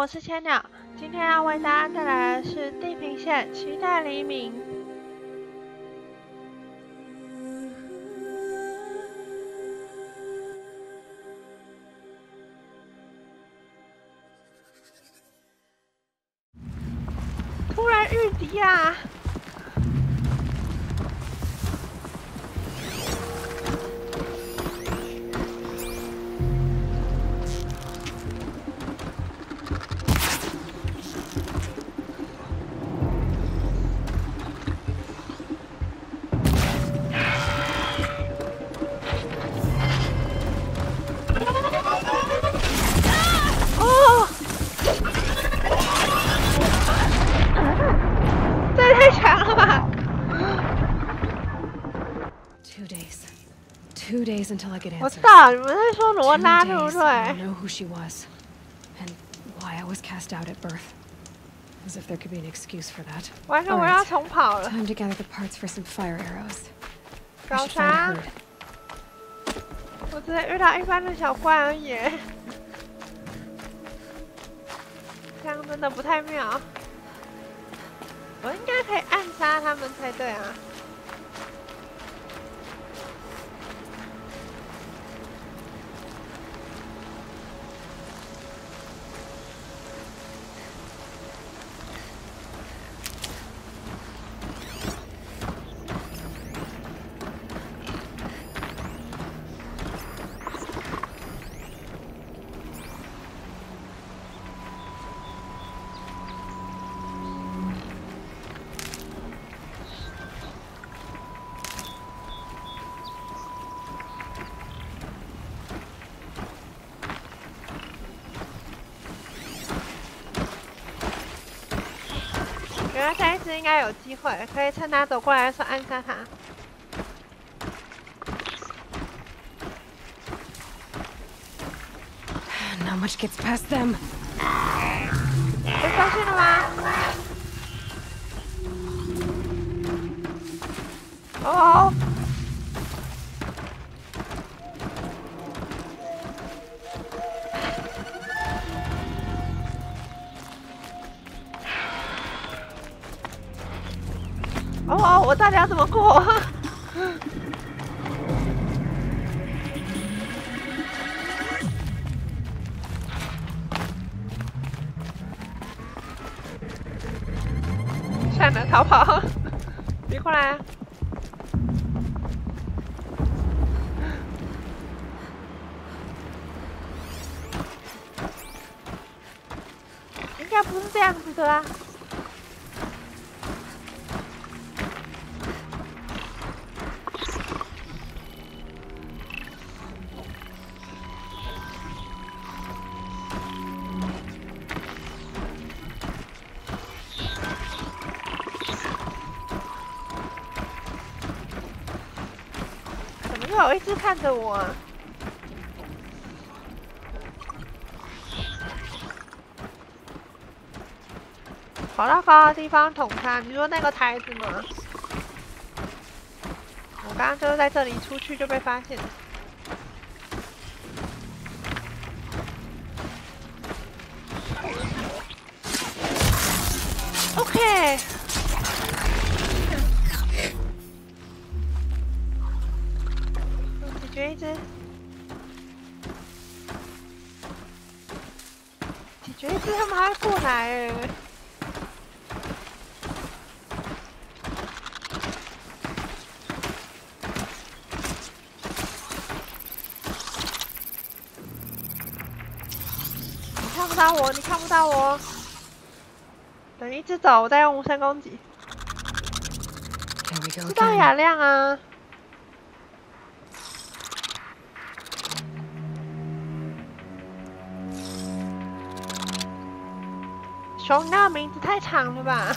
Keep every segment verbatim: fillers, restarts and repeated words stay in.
我是千鸟，今天要为大家带来的是《地平线：期待黎明》。突然遇敌啊！ Two days until I get answers. 我知道你们在说罗拉，对不对 I know who she was, and why I was cast out at birth. As if there could be an excuse for that. 完了，我要重跑了。 Time to gather the parts for some fire arrows. 搞啥？我只是遇到一般的小怪而已。这样真的不太妙。我应该可以暗杀他们才对啊。 觉得这一次应该有机会，可以趁他走过来的时候暗杀他。 Not much gets past them. 被发现了吗？哦。 哦哦，我到底要怎么过？算了，逃跑！别过来！应该不是这样子的啊。 有一直看着我、啊，跑到高的地方捅他。你说那个台子吗？我刚刚就是在这里出去就被发现了。OK。 解决一只，解决一只，他们还会过来哎！你看不到我，你看不到我。等一只走，我再用无声攻击。知道雅亮啊。 熊，你那个名字太长了吧？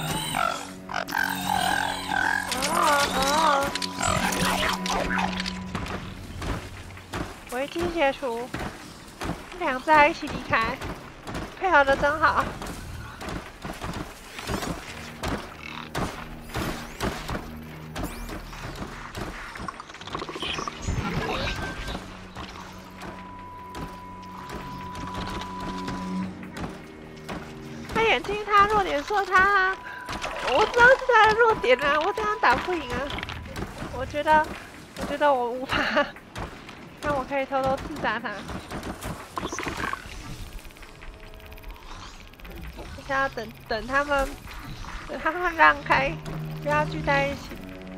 哦哦，危机解除，两只还一起离开，配合的真好。 轻他弱点说他，我知道是他的弱点啊，我这样打不赢啊。我觉得，我觉得我无法。那我可以偷偷刺杀他。现在要等等他们，等他们让开，不要聚在一起。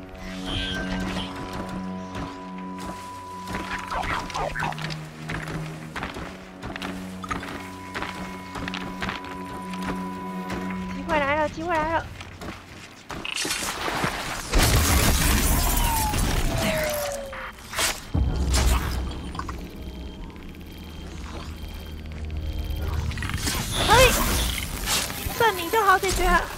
机会来了，机会来了！哎，这你就好解决了。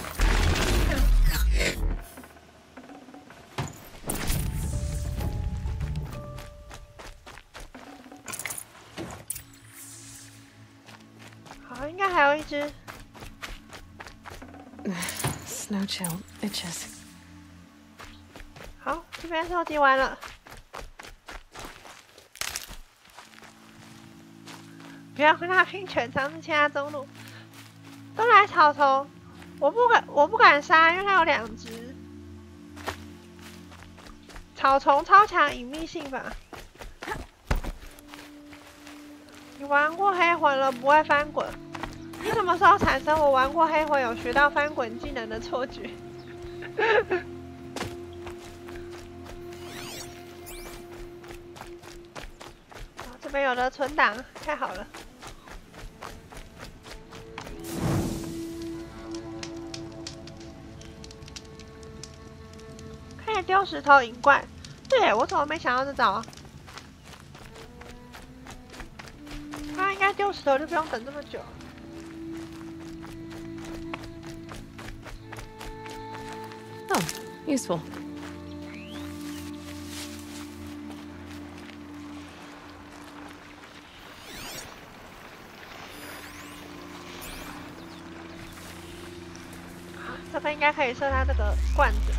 好，应该还有一只。 Snow chill itches. 好，这边收集完了。不要跟他拼全场，是欠他中路。都来草丛，我不敢，我不敢杀，因为他有两只。草丛超强隐秘性吧？你玩过黑魂了，不会翻滚。你什么时候产生我玩过黑魂有学到翻滚技能的错觉？哦，这边有了存档，太好了。可以丢石头引怪，对，我怎么没想到这招？他应该丢石头就不用等这么久。 Oh, useful. 好，这边应该可以设他这个罐子了。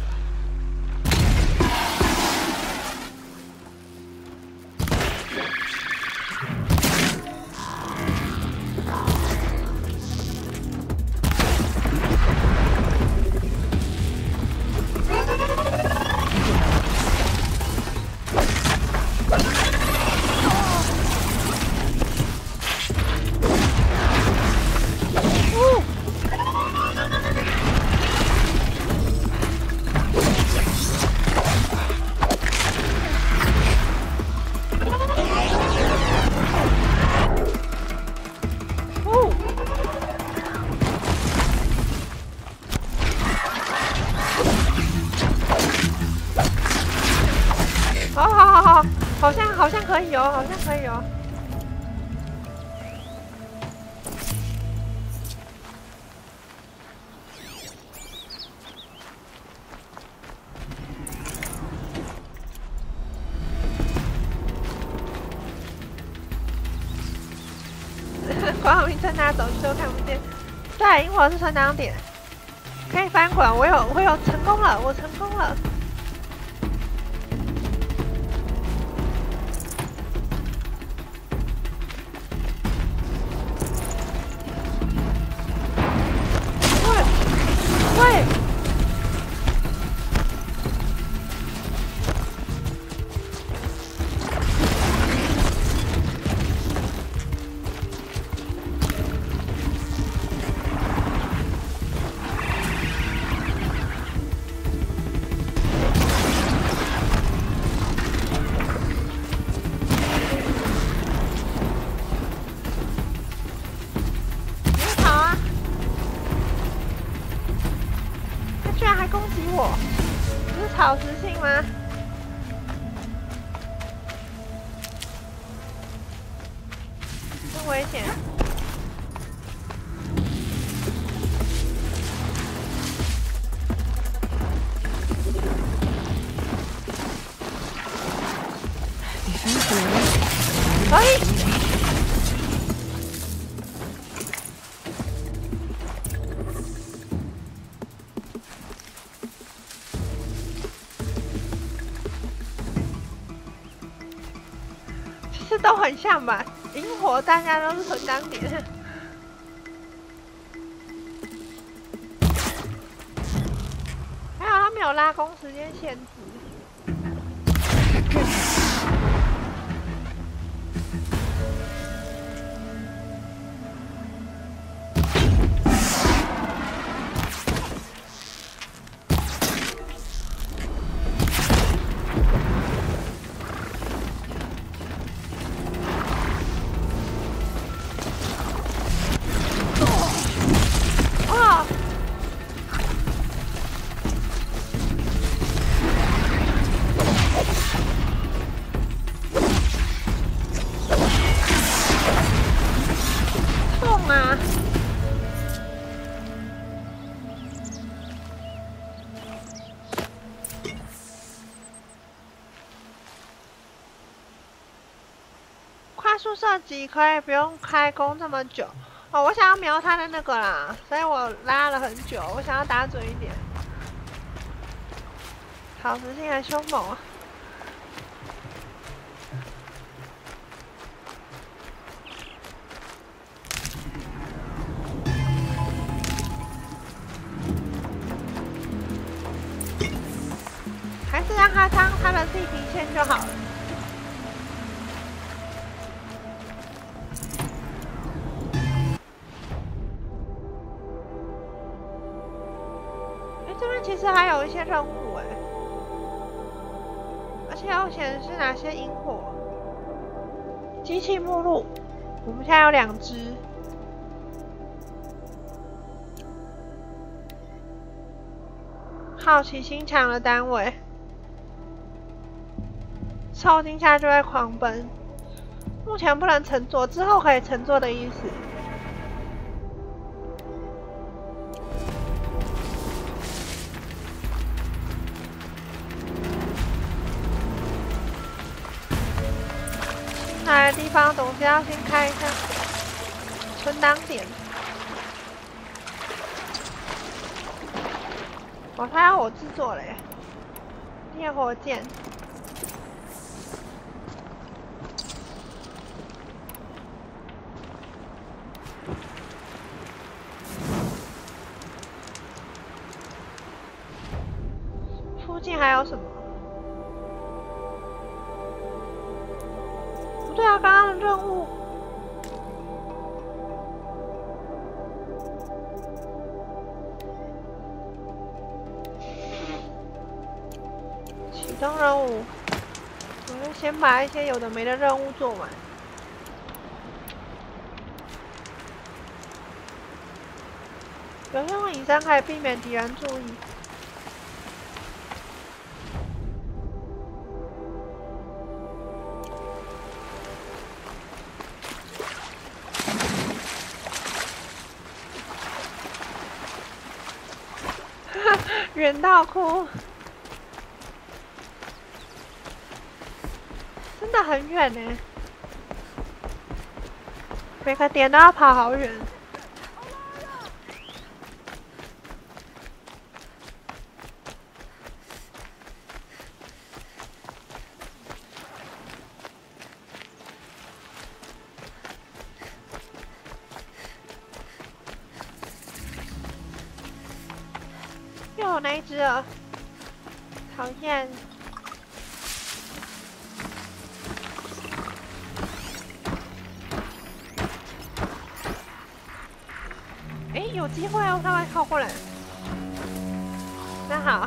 好好好好，好像好像可以哦，好像可以哦。光好名称拿走去都看不见。对，萤火是存档点，可以翻滚。我有我有成功了，我成功了。喂！你好啊！他居然还攻击我，这是草食性吗？真危险！可以。其实都很像吧，萤火大家都是存档点。 有拉弓时间限制。快速射击可以不用开弓这么久哦，我想要瞄他的那个啦，所以我拉了很久，我想要打准一点。草食性还凶猛啊！还是让他当他的地平线就好了。哎，这边其实还有一些任务哎，而且要显示哪些萤火。机器目录，我们现在有两只。好奇心强的单位。凑近下就会狂奔，目前不能乘坐，之后可以乘坐的意思。新来的地方总是要先开一下存档点。哦，他要我制作嘞，烈火箭。附近还有什么？不对啊，刚刚的任务。启动任务，我就先把一些有的没的任务做完。有些用隐身可以避免敌人注意。远到哭，真的很远呢，每个点都要跑好远。又有那一只了，讨厌！哎，有机会哦，他会靠过来。那好，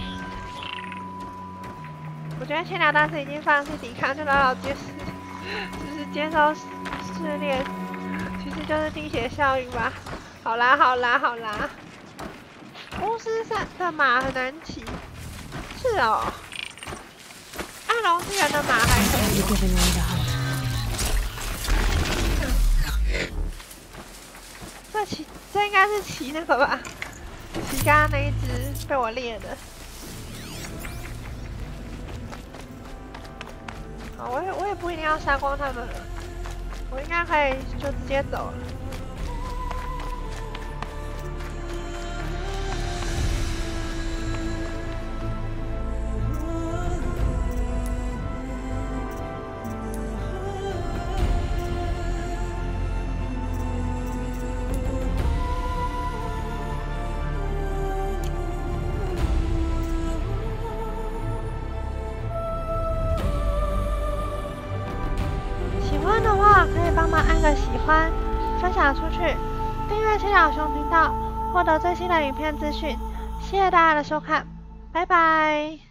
我觉得千鸟当时已经放弃抵抗，就老老接受，就是接受试炼，其实就是滴血效应吧。好啦，好啦，好啦。巫师山的马很难骑，是哦。暗龙之源的马还可以。这骑，这应该是骑那个吧？骑刚刚那一只被我猎的。好，我也我也不一定要杀光他们了，我应该可以就直接走了。 忙按个喜欢，分享出去，订阅七鸟熊频道，获得最新的影片资讯。谢谢大家的收看，拜拜。